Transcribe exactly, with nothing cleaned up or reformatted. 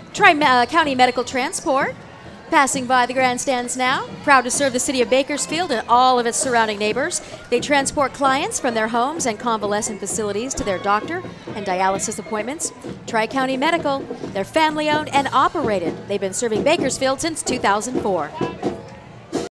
Tri-County Medical Transport, passing by the grandstands now. Proud to serve the city of Bakersfield and all of its surrounding neighbors. They transport clients from their homes and convalescent facilities to their doctor and dialysis appointments. Tri-County Medical, they're family owned and operated. They've been serving Bakersfield since two thousand four.